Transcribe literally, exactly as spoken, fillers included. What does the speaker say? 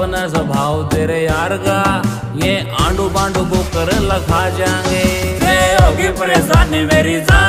अपना स्वभाव तेरे यार का, ये आंडू पांडू को कर लखा जाएंगे। होगी परेशानी मेरी जान